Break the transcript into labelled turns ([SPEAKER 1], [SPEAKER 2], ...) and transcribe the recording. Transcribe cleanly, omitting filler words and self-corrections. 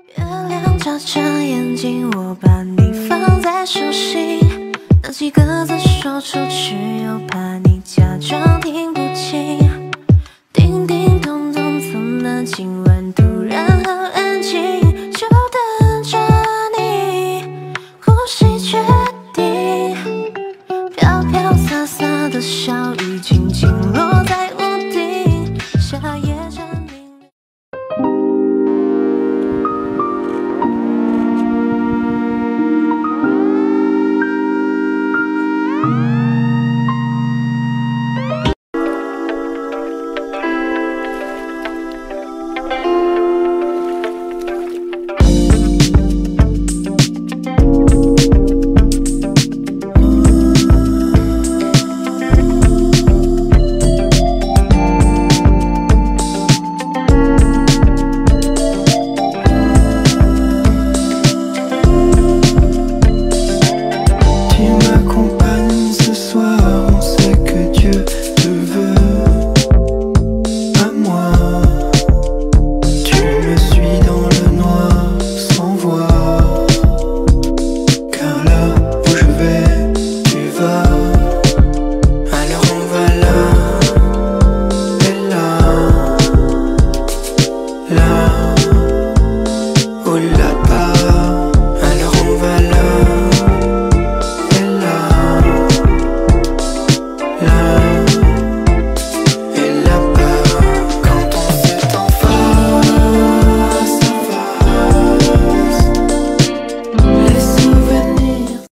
[SPEAKER 1] 月亮眨眨眼睛，我把你放在手心，那几个字说出去，又怕你假装听不清。叮叮咚咚，怎么今晚？